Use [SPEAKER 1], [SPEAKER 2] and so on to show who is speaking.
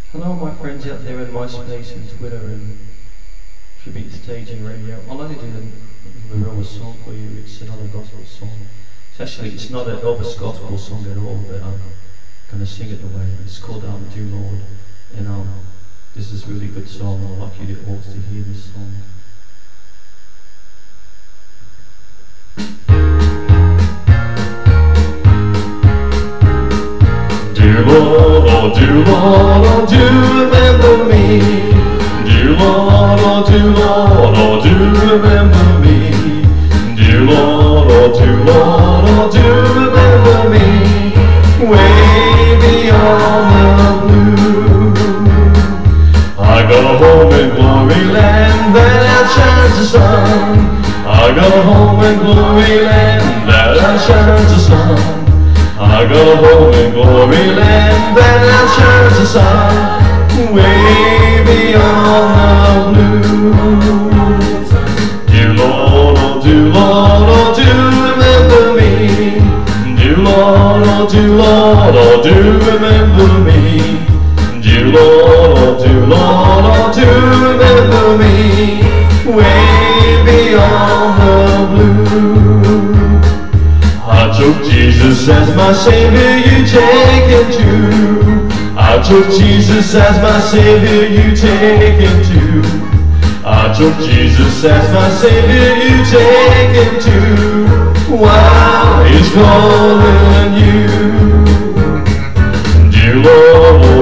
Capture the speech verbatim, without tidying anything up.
[SPEAKER 1] Hello my friends out there in MySpace and Twitter and Tribute Stage and radio. I'll only do the, the Elvis song for you. It's another gospel song. It's actually, it's not an Elvis gospel song at all, but I'm going to sing it the way. It's called um, Dear Lord, and um, this is a really good song. I'd like you to all to hear this song. Dear Lord, oh dear Lord, oh do remember me. Dear Lord, oh dear Lord, oh do remember me. Dear Lord, oh dear Lord, oh do remember me. Way beyond the blue. I got a home in glory land that outshines the sun. I got a home in glory land that outshines the sun. I got a home in glory land that outshines the sun, way beyond the blue. Dear Lord, oh dear Lord, oh do remember me. Dear Lord, oh dear Lord, oh do remember me. Dear Lord, oh dear Lord, oh do remember me, way beyond the blue. I took Jesus as my Savior, you take him too. I took Jesus as my Savior, you take him too. I took Jesus as my Savior, you take him too. Wow, he's calling you. Dear Lord,